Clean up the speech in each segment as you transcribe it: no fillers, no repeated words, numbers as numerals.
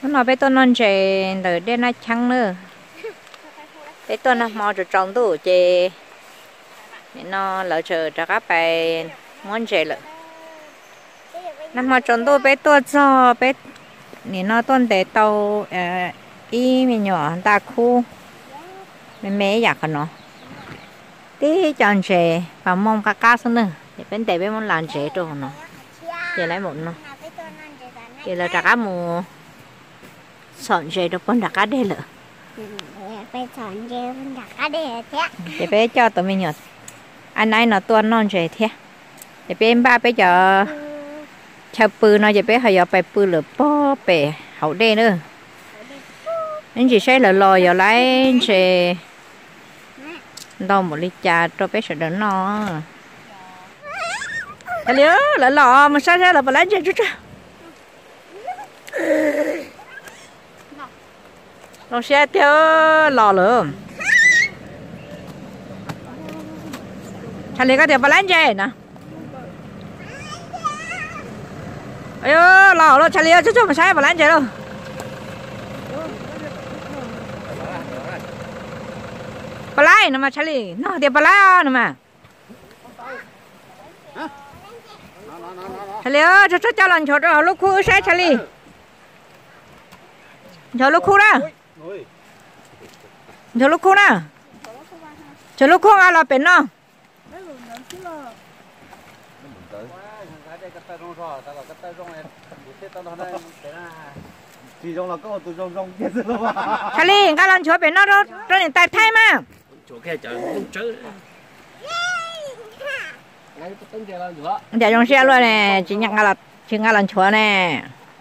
nó bé tôi non chè từ đây nó trắng nữa bé tôi nó mò được trồng tủ chè nó lỡ chờ cho các bạn ngon chè lợ nó mò trồng tủ bé tôi cho bé nên nó tuần để tàu y mình nhỏ ta khu mình mẹ giặt nó tí chọn chè và mong cá cá xuống nữa để bên đây bên mong làm chè rồi nó để lấy một nó để là cá mù sọn chè được con cá đây lợ phải sọn chè con cá đây thế để bé cho tụi mình nhặt anh ấy nó tuần non chè thế để bên ba bé cho chào pư nó để bé hay phải pư lửa bó bể hậu đây nữa anh chỉ sẽ là lò giờ lấy chè đâu một ly trà cho bé sợ đỡ nó nhớ là lò mà sao ra là bà lấy chè chút nó sẽ theo lò luôn Charlie có thể bà lấy chè nè ơi lò luôn Charlie ơi chút chút mà sai bà lấy chè đâu bà lấy nè mà Charlie nó thì bà lấy nè mà Charlie ơi chút chút cho lần chốt rồi lúc khu sẽ Charlie cho lúc khu đó cho lúc khu đó cho lúc khu là bên nó Charlie cái lần chốt bên nó đó cho nên tay thay mà để trong xe luôn nè chỉ nhận là chỉ nghe lần chốt nè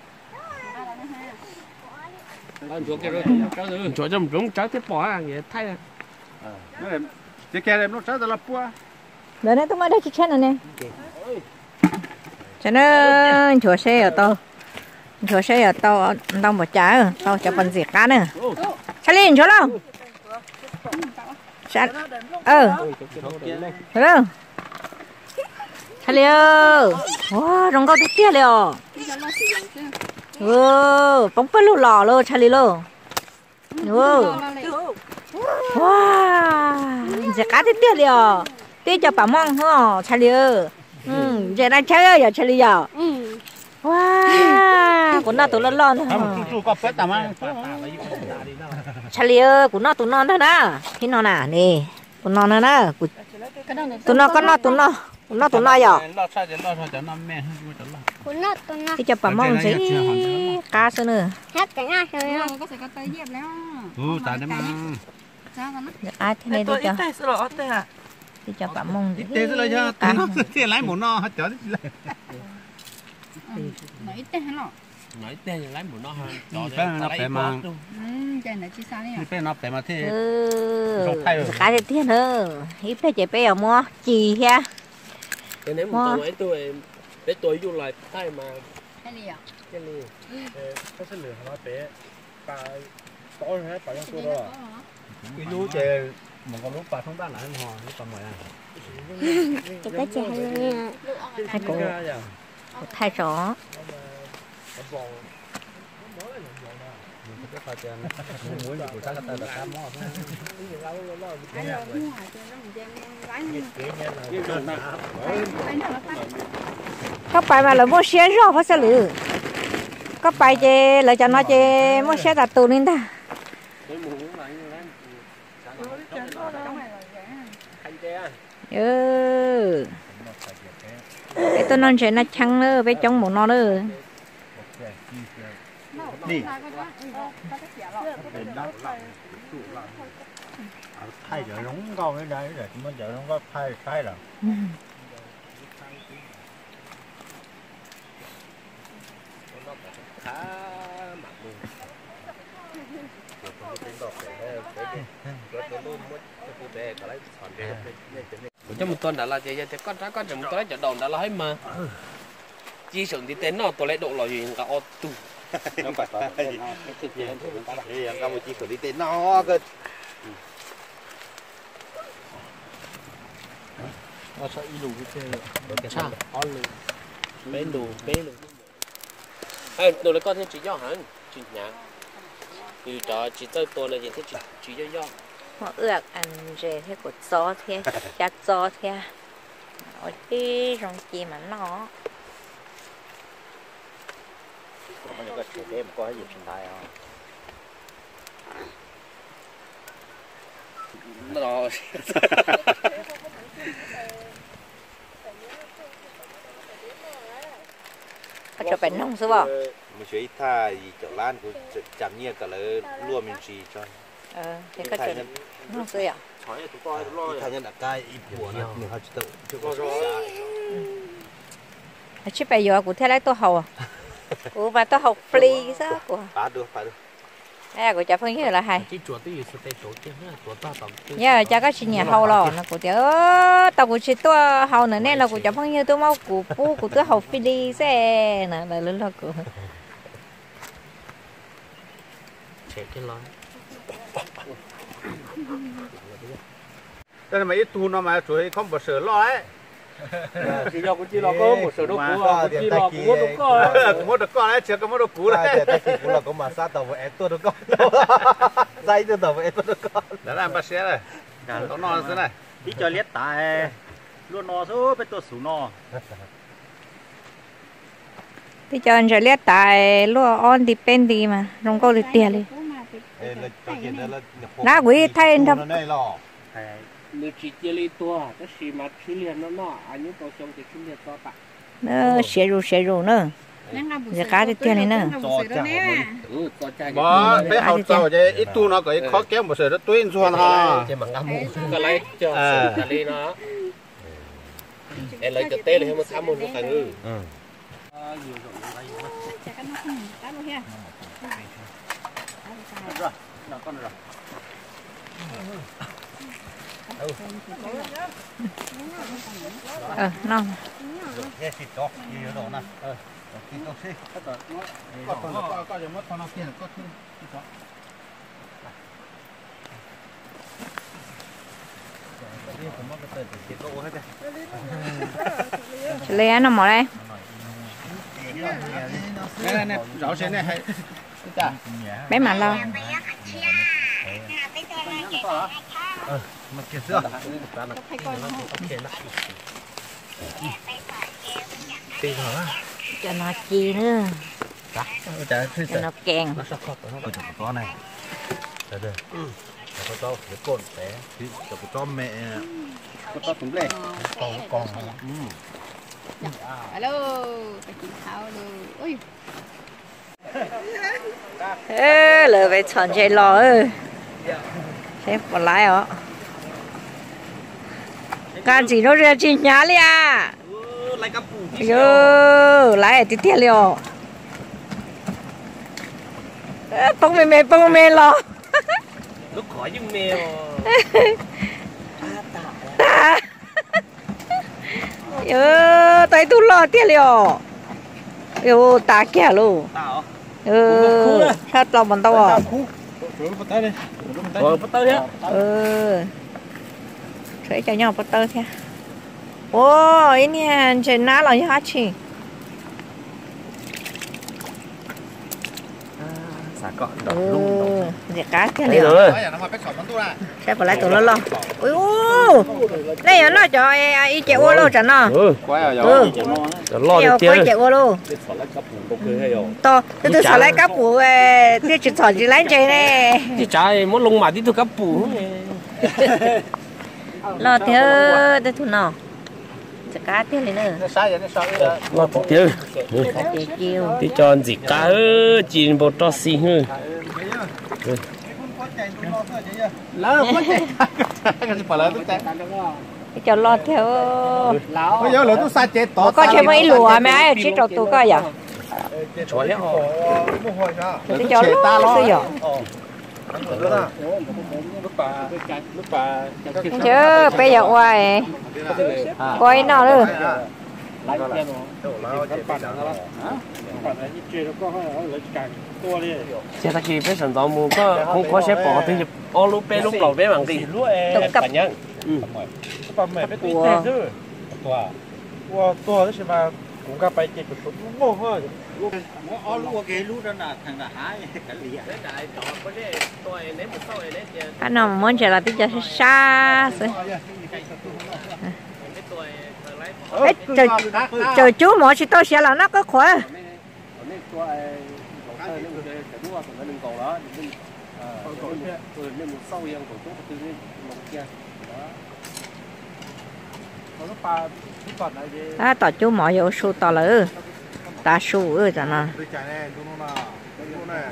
chỗ trong rung trái tiếp bỏ à vậy thay à cái kia em nó trái là bua đấy này tôi mới đây chị chết rồi nè cho nên chỗ xe ở tao tao một trái tao cho phần diệt cá nữa Charlie chỗ đâu rồi Charlie ơi wow rong câu tiếp liền bóng bớt lù lò luôn Charlie luôn wow giờ cá tiếp liền tiếp cho bà mong hả Charlie ơi giờ đang chơi giờ Charlie giờ wow của nó tụi nó lon Charlie ơi của nó tụi nó đó nè khi nó nè nè của nó nè nè tụi nó con nó tụi nó giờ thì cho bà mong gì cá sơn nữa hết cái ngay rồi có thể có tay dẹp léo tại đấy mà ai thế này đi cho thì cho bà mong gì thế là cho nó thì lấy một no hết chở nói ít tên hả nói tên lấy một nó phải nó phải mà cái này chỉ sao này phải nó phải mà thế cá thì tiền hơn ít phải chạy bé ở mua chì ha cái nếu một tàu ấy tôi để tôi dùng lại thay mà cái gì à cái này có sẽ lừa nó bé bà tối hết bà trong tôi đó cái lú chè một con lú bà không đá lại hò nó còn mày à chỉ có chè nha hai cổ thay chó các bài mà là mua xe rồi phải sao lử các bài chè là cho nó chè mua xe đặt tù nên ta cái tôi non chè nó trắng nữa với trong một nó nữa đi thay giờ đúng câu đấy đấy để mới giờ nó có thay rồi cho một tuần đã là gì thì con chừng một tuần chợ đồn đã là hết mà chi sử thì tên nó tôi lấy độ là gì cả ô tu nó phải thì em một chi sử đi tên nó cơ nó sẽ đi đủ cái bên đủ đồ lấy con thêm chỉ cho hả chuyện nhá như đó chỉ tới tôi là gì thế chỉ do họ ước ăn rể thế của gió thế chặt gió thế ở cái rong chi mà nó Bây giờ cái chuyện đấy có cái gì hiện tại không? nó có cho bệnh nông số bỏ Mình chơi tha gì chỗ lan của chạm nhiên cả là lúa mình chỉ cho. thế có cho nông số à Thay nhân đặt cái ít buồn nữa, mình phải tự chứ có rồi. chứ bây giờ của thế lấy tôi hầu à của và tôi học free sao của Phá được. à của cha phương như là hay chỉ chuột tí sự tệ chỗ kia chuột ta tầm nhớ cha có chuyện nhà hầu rồi nó của tiểu tao của chị tôi hầu nữa nên là của cha phương như tôi mau của pu của tôi học free xe nè là lớn là của chạy cái lon Đây là mấy tu nó mà chuối không có sờ lo ấy. chỉ lo có một số đồ cũ chỉ lo cũng có đồ có Cũng một được con đấy, chưa có một được cũ đấy. Ta chỉ cũng là có mà sát tàu với tôi được con. Dây cho tàu với tôi được con. Đó là bác sĩ này. Nó non thế này. Đi cho liết tại luôn nó số bên tôi số nó. thì cho anh sẽ liệt tại luôn on depend đi mà không có được tiền đi đã quý thay anh thầm này lò. nếu chỉ chơi li tua cái gì mà chỉ liền nó anh những tổ xong thì chỉ liền to bạn nó sẽ rủ nữa giờ cá thì tiền này nữa to trai Bỏ, bé học tàu chứ ít tu nó có khó kém một sờ nó tuyên xuân ha. cái bằng âm cái lấy cho cái lấy nó em lấy cái tê này mà tham môn nó càng ngư Rồi, nó con rồi. non Nghe xịt đó, gì ở đó nè. Xịt đó xí. Có gì mất con nó kia có thứ. lấy nó mỏ đây Này, rõ xe này hay. bé mà lo Mà kia xưa. cho nó chi nữa Chả cho nó kèn nó sắp khóc nó có to này. Đây đây. Nó to cái cồn té. Thì cho mẹ Có to cũng lên. con. Alo, cái chị tháo rồi. Ôi, ê lời về chọn chạy lò ơi xem còn lái hả can chỉ nó ra chỉ nhá li à Lại cặp phụ. yo lái ở tí tiền liều bông mê lò lúc khỏi nhưng mèo ta yo tay tu lò tiền liều yo ta kia luôn Tao. sao lòng bằng tao à Rồi bắt tay đi. rồi bắt tới nhá Chơi cho nhau bắt tơ thế ôi nè chơi ná là như hát chi Xả cọ đỏ lung. giờ cá kia liền rồi Nó mà cái sọt nó tu ra. sẽ phải lấy tụi nó lo ui u đây nó cho ai chạy ô lô chẳng nó Quay rồi. lo nhiều được quay chưa chạy ô lô to tôi xả lấy cá bù tôi chỉ xả chỉ lấy chơi này chứ trái muốn lông mà đi tôi cắp bù lo thế tôi tụi nó giờ cá kia liền nữa Nó sai vậy nó sai rồi. lo được chưa chơi chiều thì cho gì cá ơi chỉ một trò xì hư Lỡ có chạy. Cái gì phải lỡ tôi chạy. cho lo theo Bây giờ lỡ tôi sai chết to. có chơi mấy lùa mà ai chỉ trâu tôi coi vậy chó léo tôi cho lo sao vậy chứ bây giờ hoài coi nó nữa xe ta kia phải sẵn đó mua có không có xe bỏ thì ô lúc bé lúc đầu bé bằng gì tôi cặp cả nhá Bà mẹ biết tuyết thế chứ. Tua. Tua đó chứ mà cũng các bay chơi tụt mồ thôi Nó lúa cái lúa đó là thằng là hái cái gì Đấy đại trò có cái tôi lấy một sau lấy tiền cái nào muốn trở lại bây giờ xa rồi cái tôi chờ chú mỗi chỉ tôi sẽ là nó có khỏe nên tôi nên một cái đua của nó đừng cầu đó nên một sau yang của tôi từ nên một kia nó pa cái phần này gì à tao chú mỗi yếu số tao lỡ ta số ở chỗ nào tôi chạy này tôi nó này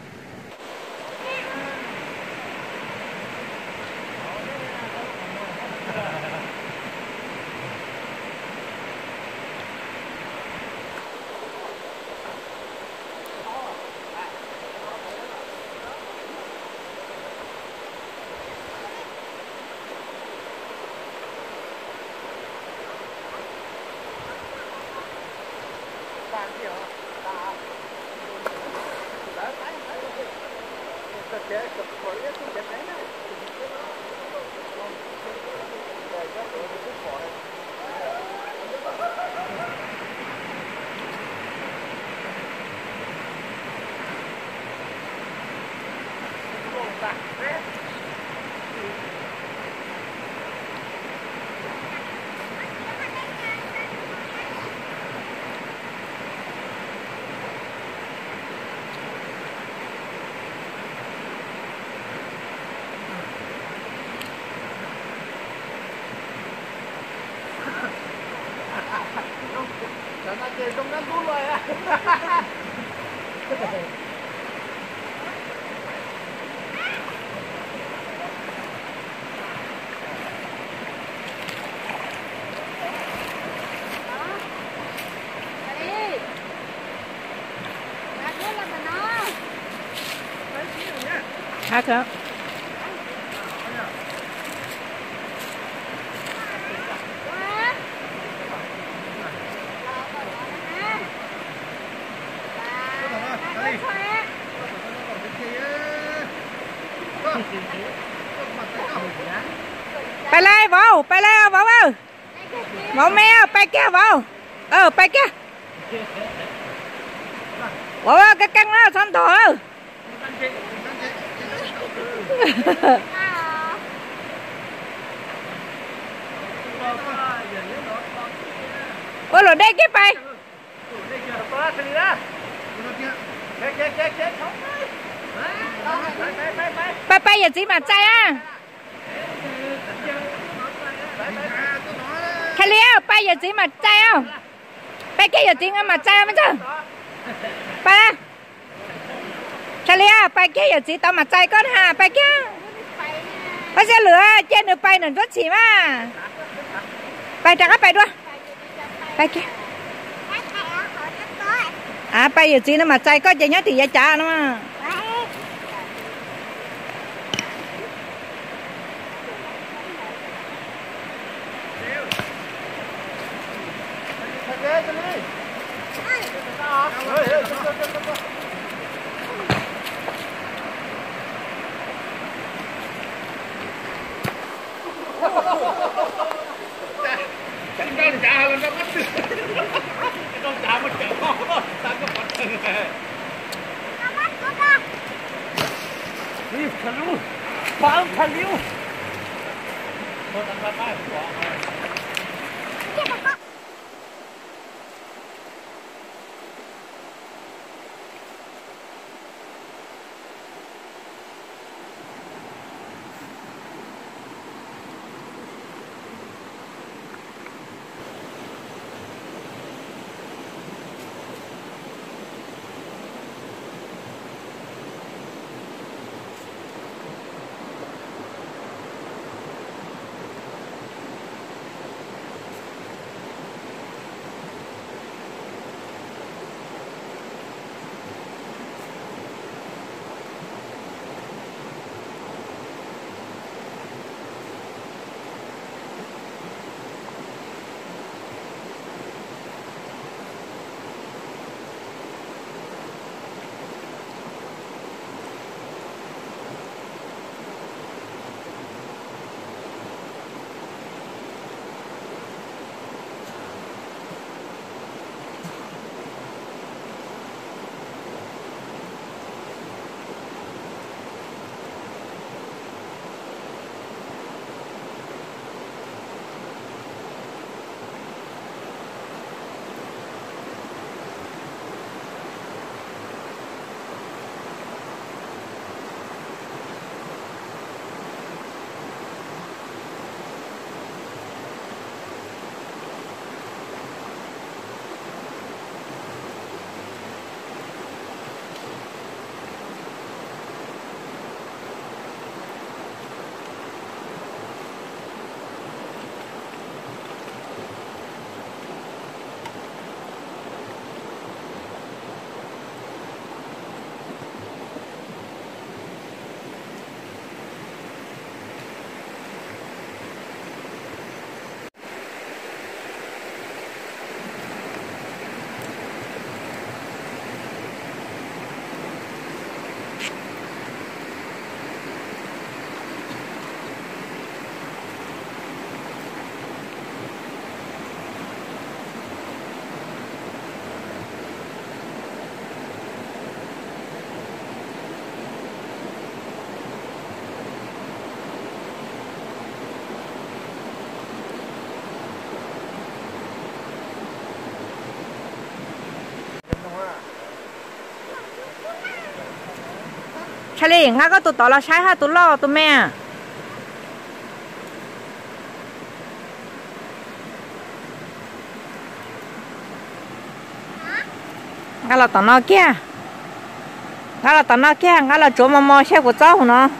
khác đóไปเลยvàoไปเลยvào ơi vào mèoไปkia vàoไปkia vào cái căng nó xong thôi ôi rồi đây cái bay bay giờ chỉ mà chạy à thay liêu bay giờ chỉ mà chạy không bay kia giờ chỉ mà chạy mà chứ bay thay liêu bay kia giờ chỉ tao mà chạy con hà bay kia bay xe lửa trên được bay nữa rất chỉ mà bay trả các bay đua bay kia à bay giờ chỉ nó mà chạy có chạy nhớ thì giá trả nó mà ใช่เลยงั้นก็ตัวต่อเราใช้haตัวล่อตัวแม่งั้นเราต่อนอกแก่งั้นเราต่อนอกแก่งั้นเราโจมมอใช่กูเจ้าเนาะ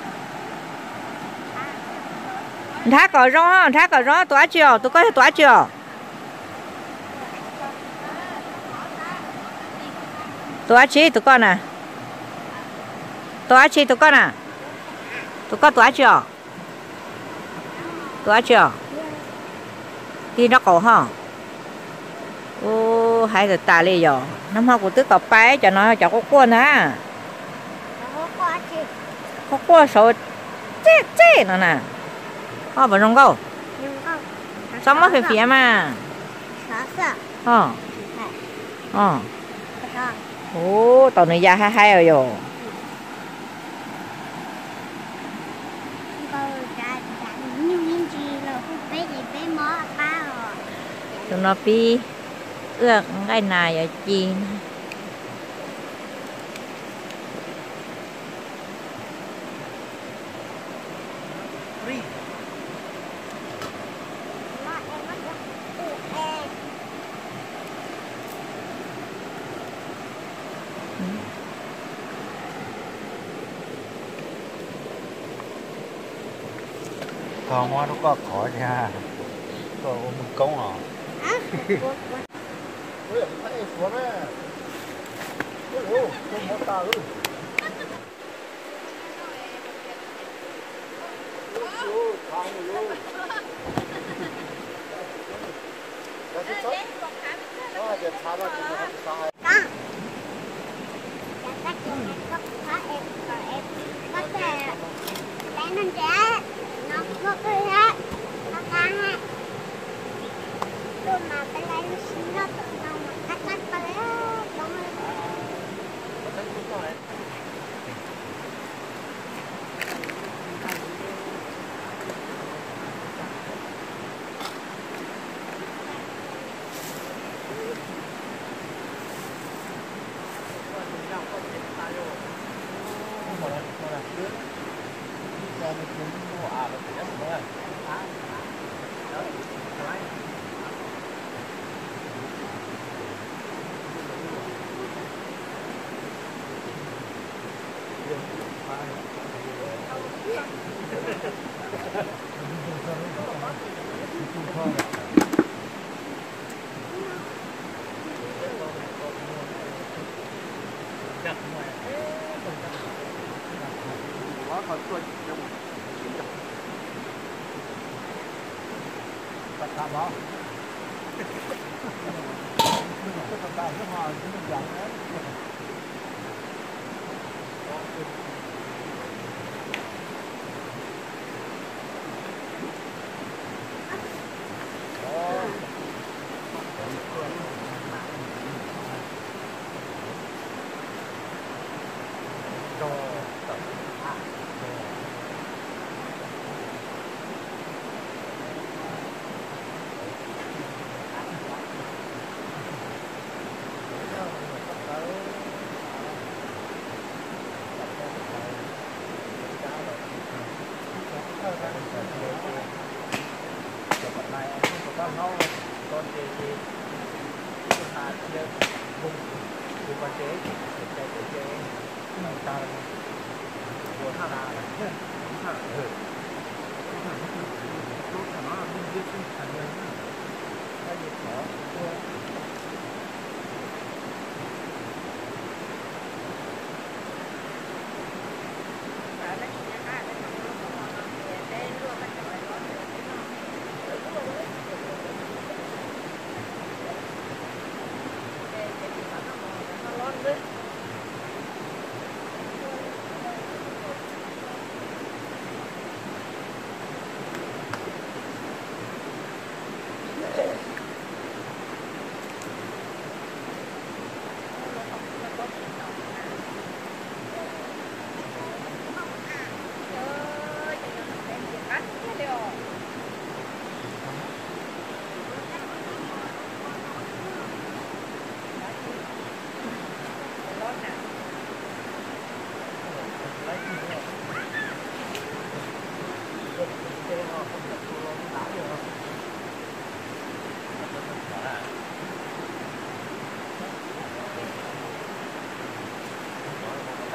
ถ้าก็ร้องถ้าก็ร้องตัวเจียวตัวก็ตัวเจียวตัวชีตัวก็น่ะตัวชีตัวก็น่ะตัวก็ตัวเจียวตัวเจียวที่nó cổ ha ô hai giờ ta đi rồi năm học của tứ cọp bé cho nó cho có quân á có quân số chết chết nó nè họ vẫn không câu xong mất phía mà ô tàu này ra hai rồi tụi nó pi ước cái này ở chi còn hoa nó có khỏi nha có mình công à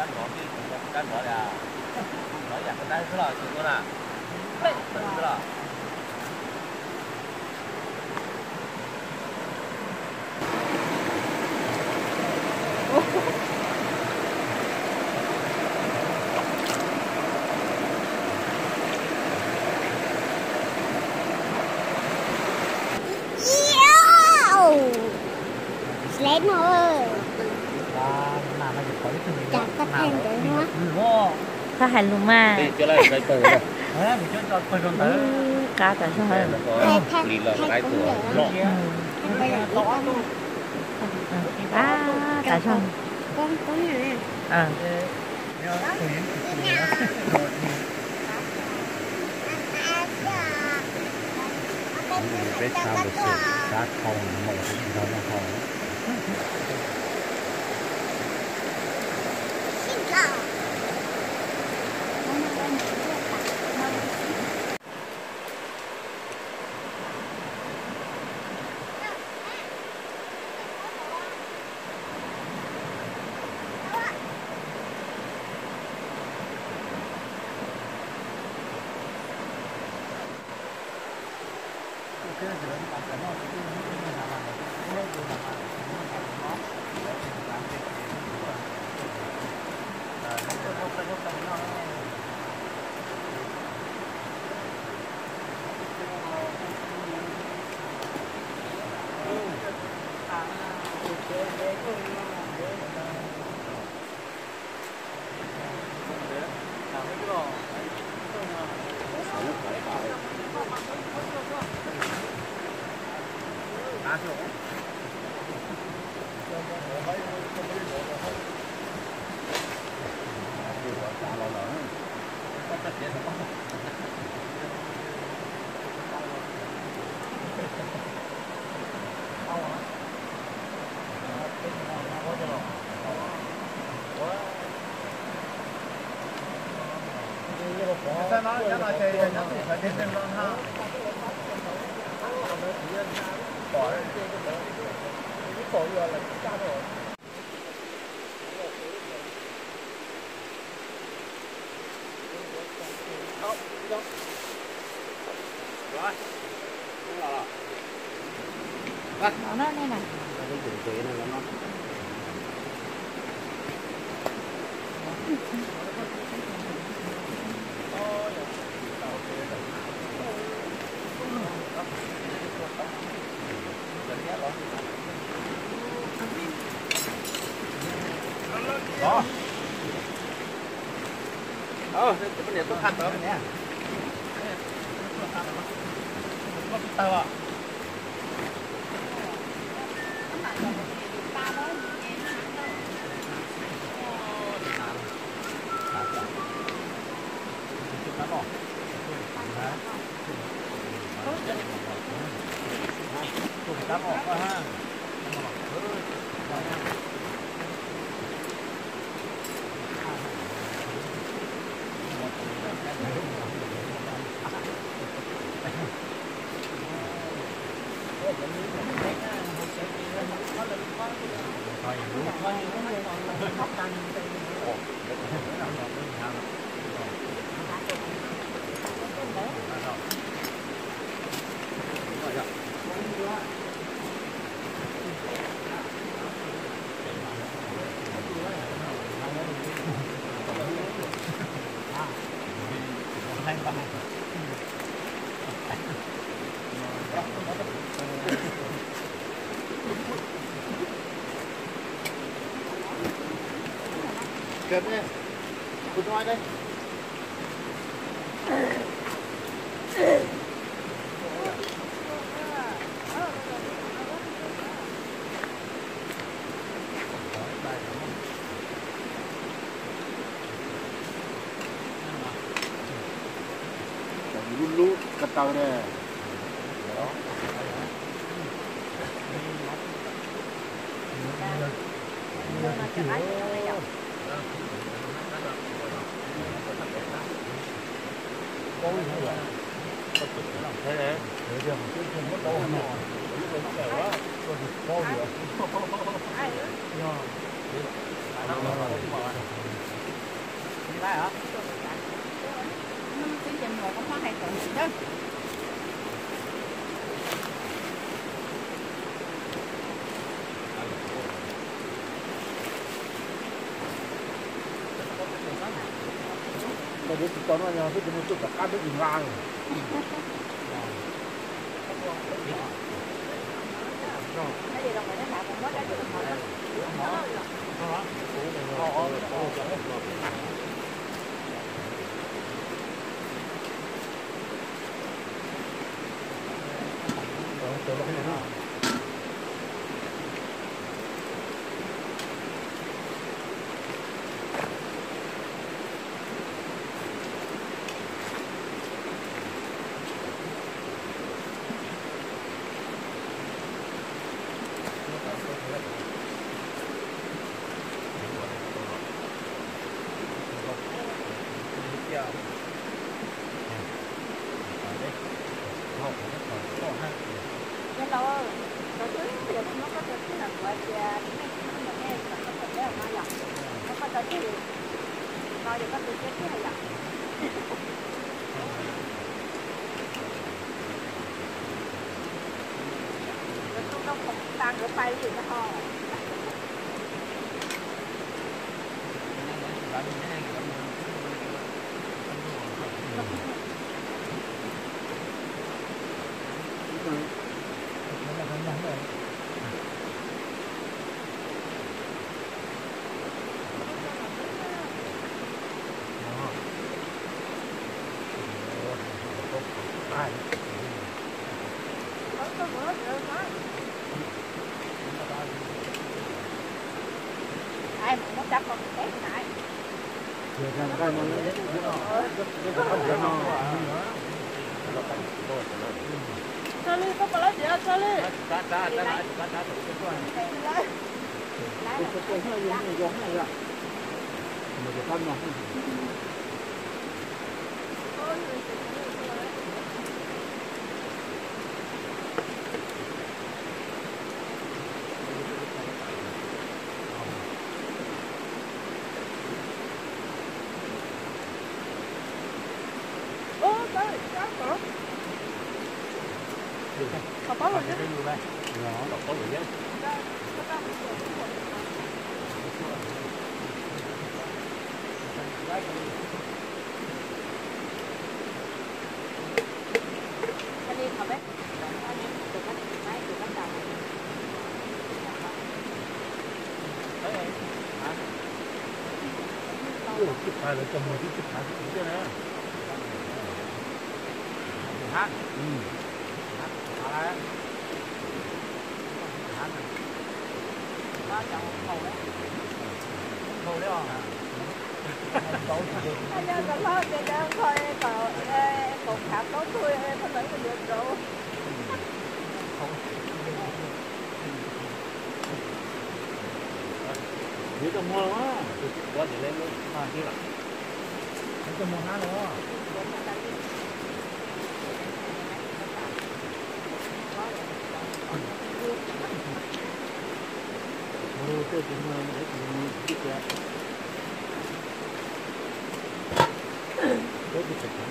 干活的，老养个单是了，听说了，真是了。 Lên rồi. Mà nó có cái gì Chặt cái thanh đấy quá. Có hành luôn mà. Đi cho lại cái từ này. Đấy, mình cho phần rồi tới. Cá tại sao hơn? Lì là cái từ lọ. Tại sao? Con nè. À. Biết sao được sự cá không màu cũng đâu nó không. Nó đây này. Đó. Cái vấn đề tôi khăn đó nè. Tao ạ. Kẹp đi. Cút ngoài đây. Lulu ketau deh. lại hả? Cái chừng một có hai tuần đó. Bây giờ tụi nó nhà cái chúng ta cắt được ra rồi. Cái gì đâu mà nó hạ cũng mất cái gì đâu mà cái lo nó cứ giờ nó có cái là gọi là nó nghe là nó có cái mà lọc nó có cái gì coi được có cái hay lọc nó không tăng được bay gì nó ho ai mà nó đắp con cái này Charlie, có phải gì à Charlie? Có rồi chứ. Có rồi nhé. anh đi học ấy anh đi từ cái máy từ bắt đầu Chụp hai là cầm một cái chụp hai cái chứ nè. Hát. Hát. nó chọn màu đấy Thôi đấy à. anh em còn lo tiền đang thôi còn khám tốt thôi thôi lấy được rồi Nếu cho mua quá. Quá thì lên luôn. À chứ là. Cho mua hát nữa. Tôi cũng để biết ra. Tôi bị sạch.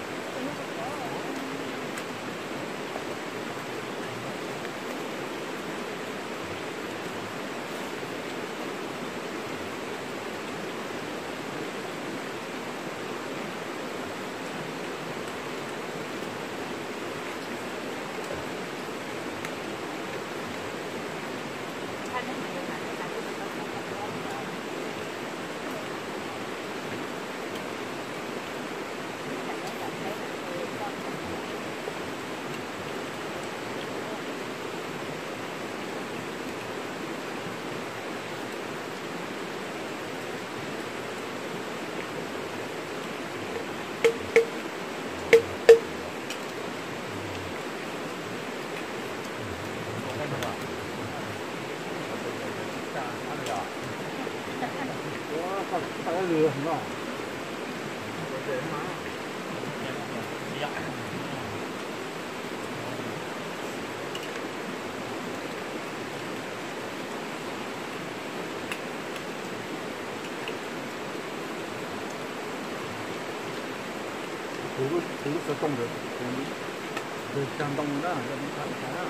Phải lừa không ạ? thứ sơ công được từ trang đông đó là những cái đó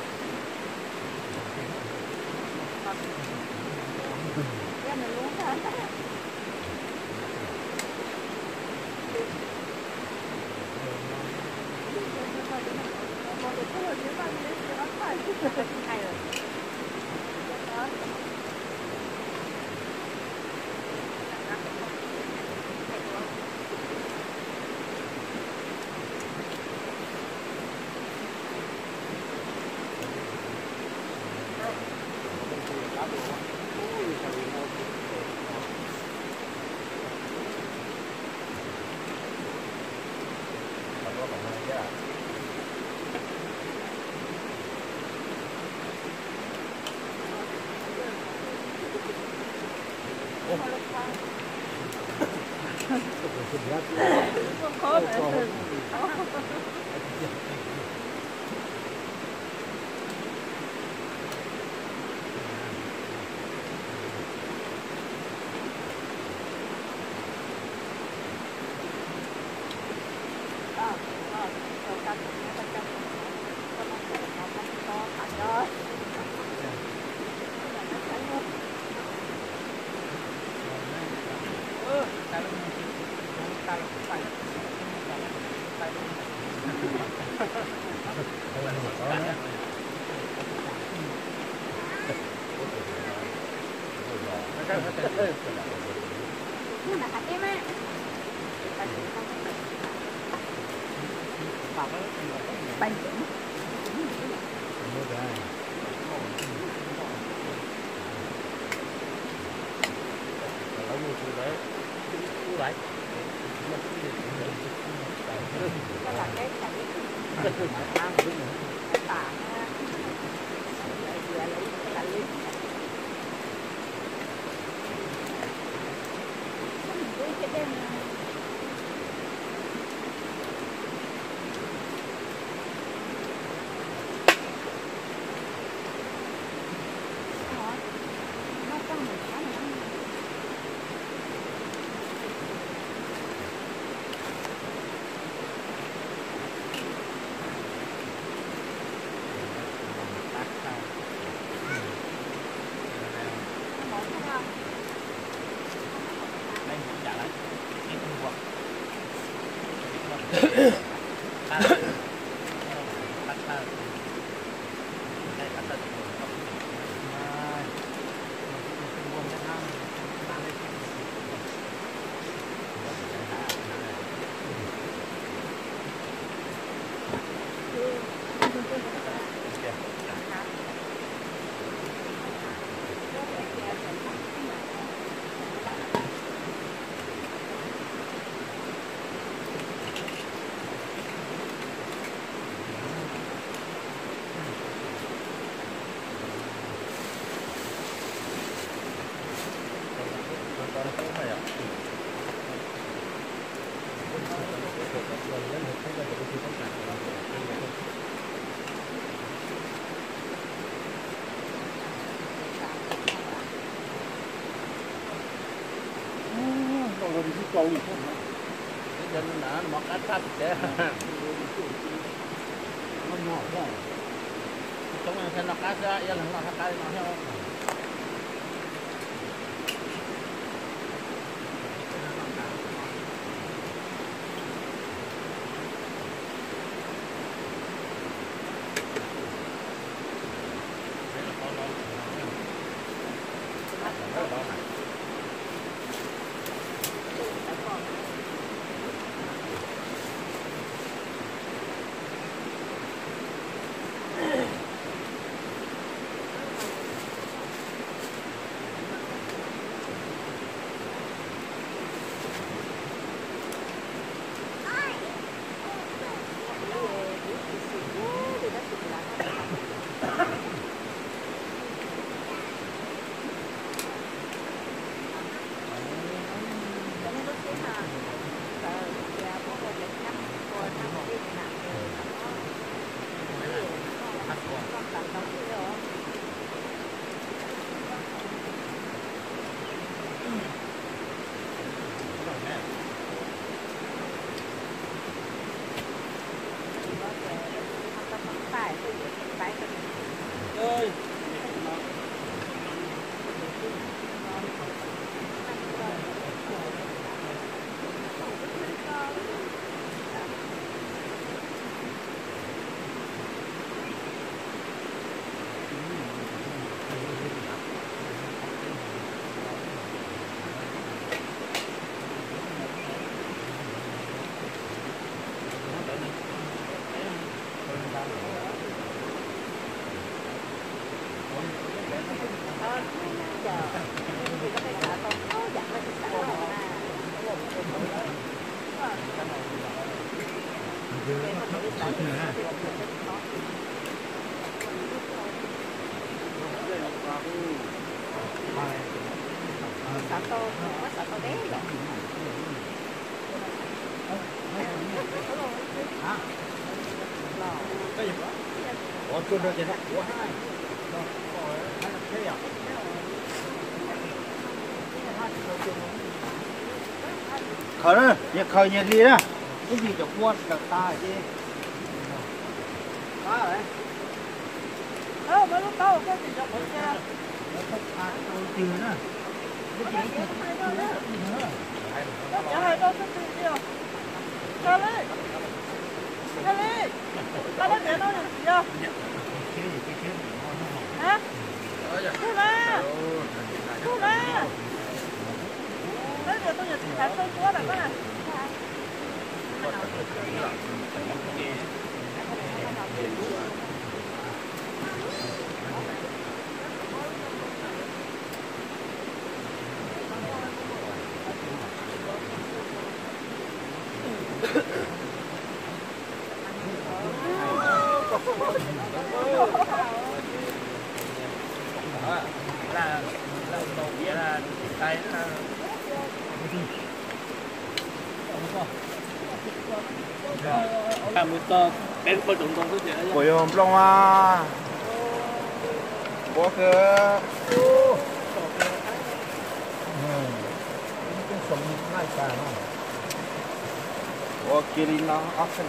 câu dân đã mọc cá sắt để nó nhỏ ra chúng mình sẽ nó cá ra yên là nó cá nó theo khởi đó nhiệt khởi nhiệt gì đó cái gì cho quân cả ta chứ ta đấy mấy lúc đó có gì trong bữa kia từ nữa nhà hai đôi cái gì chưa Charlie Charlie ta nói chuyện nói gì chưa hả thu na bây giờ tôi giờ chỉ phải phân chúa là có này buổi hôm long à bố cứ bố kia đi nó option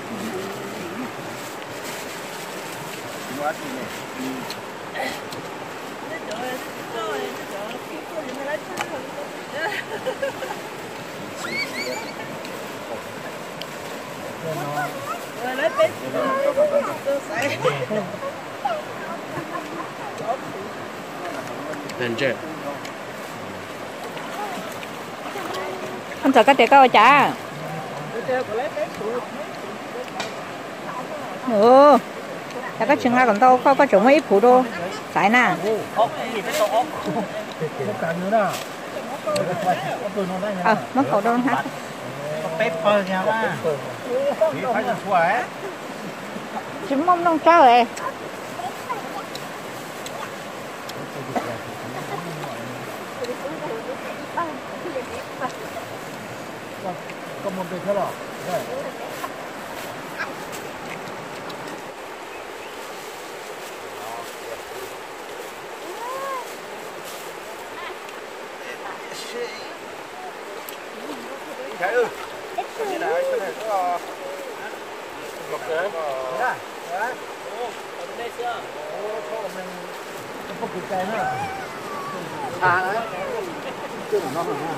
lấy bên tôi sẽ Nên chưa? Anh sợ cái tiệc có chả. Ừ. Chả có chừng còn đâu có chỗ mấy phụ đô. Tại nè. Mất khẩu đâu hả? paper nha ba thì phải là khỏe Chúng mong đông trao rồi. có một cái thế nào cái ư cái này có một cái đó đấy ở đây chưa ô mình có một cái nữa đấy chưa là nó ha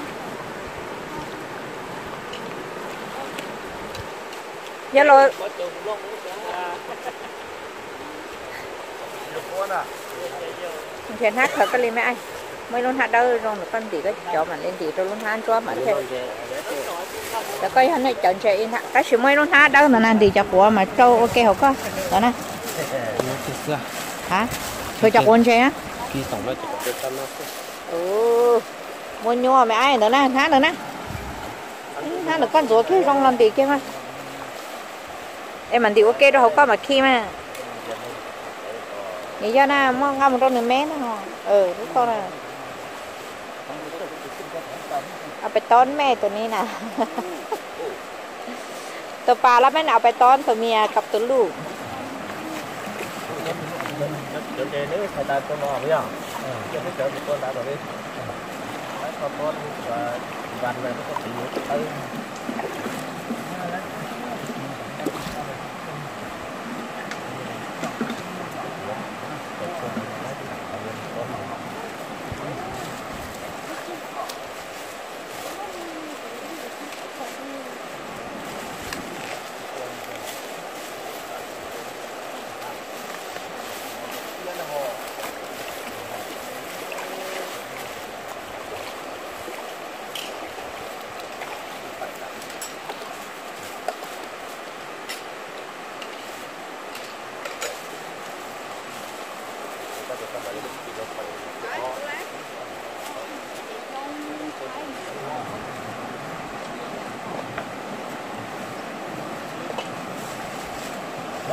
Dạ rồi. Chuyện hát thật cái lên mấy anh mới luôn hát đâu rồi một con tí cái chỗ mà lên tí rồi luôn hát cho mà thế để coi hắn này chọn chơi in hát cái sự mới luôn hát đâu mà làm gì cho của mà trâu ok không có đó nè hả thôi cho con chơi á mua nhua mẹ ai nữa nè hát được con rùa kia trong làm gì kia mà em mình thì ok đâu không có mà khi mà nghĩ cho na mong ngâm trong nửa mét nó đúng con nàyเอาไปต้นแม่ตัวนี้นะ ตัวปลาแล้วแม่เอาไปต้นตัวเมียกับตัวลูก Đến đây nếu phải ta con nó biết không? Cho nó chở một con đã rồi đi. Con và vằn này nó có thể nhớ tới.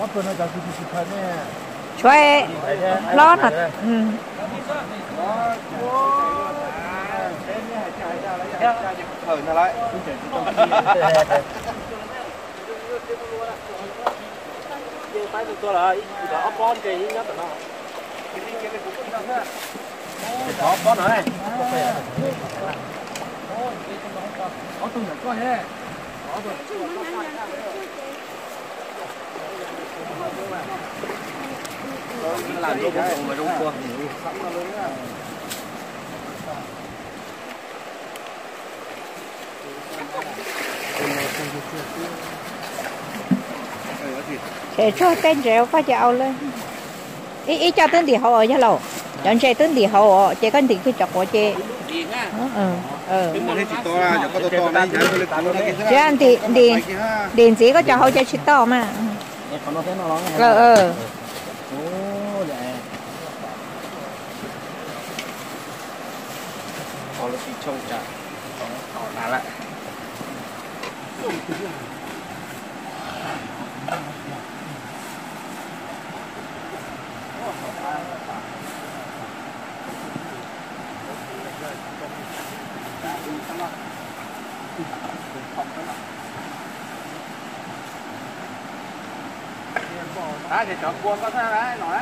đó tôi nói cho chị phải nè ช่วยร้อนอ่ะอืม thở nó lại tay từ tôi là có con cái nhất là nó có con nữa này có tôi nhận có thế làm luôn mà đúng chưa sẽ cho tên rượu có cho ao lên ý cho tên thì hậu ở cho lầu chọn chơi tên thì hậu ở chơi con thì cứ chọc của chơi chứ anh thì điện sĩ có cho hậu chơi chít to mà còn thì trông chả đá lại đá thì chọn cua có thế đấy nói